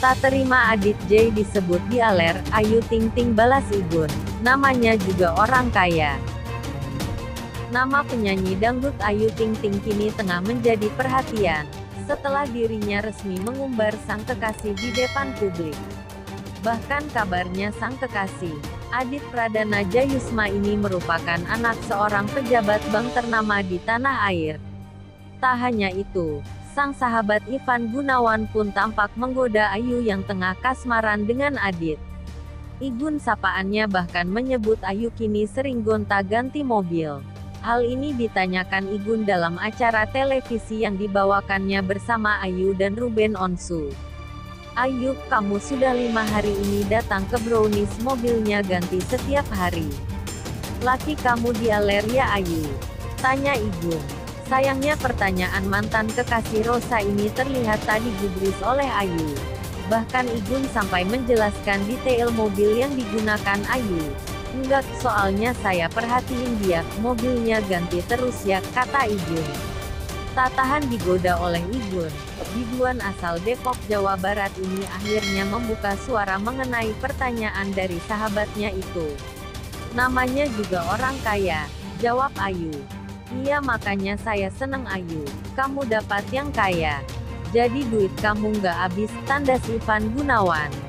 Tak terima Adit J disebut dialer, Ayu Ting Ting balas Igun. Namanya juga orang kaya. Nama penyanyi dangdut Ayu Ting Ting kini tengah menjadi perhatian, setelah dirinya resmi mengumbar sang kekasih di depan publik. Bahkan kabarnya sang kekasih, Adit Pradana Jayusma ini merupakan anak seorang pejabat bank ternama di tanah air. Tak hanya itu, sang sahabat Ivan Gunawan pun tampak menggoda Ayu yang tengah kasmaran dengan Adit. Igun sapaannya bahkan menyebut Ayu kini sering gonta-ganti mobil. Hal ini ditanyakan Igun dalam acara televisi yang dibawakannya bersama Ayu dan Ruben Onsu. "Ayu, kamu sudah 5 hari ini datang ke Brownies, mobilnya ganti setiap hari. Laki kamu dialer ya Ayu?" tanya Igun. Sayangnya pertanyaan mantan kekasih Rosa ini terlihat tak digubris oleh Ayu. Bahkan Igun sampai menjelaskan detail mobil yang digunakan Ayu. "Enggak, soalnya saya perhatiin dia, mobilnya ganti terus ya," kata Igun. Tak tahan digoda oleh Igun, biduan asal Depok, Jawa Barat ini akhirnya membuka suara mengenai pertanyaan dari sahabatnya itu. "Namanya juga orang kaya," jawab Ayu. "Iya, makanya saya seneng Ayu, kamu dapat yang kaya. Jadi duit kamu nggak habis," tandas Ivan Gunawan.